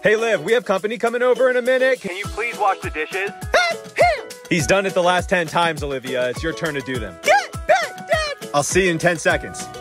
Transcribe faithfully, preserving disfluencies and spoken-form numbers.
Hey, Liv, we have company coming over in a minute. Can you please wash the dishes? He's done it the last ten times, Olivia. It's your turn to do them. I'll see you in ten seconds.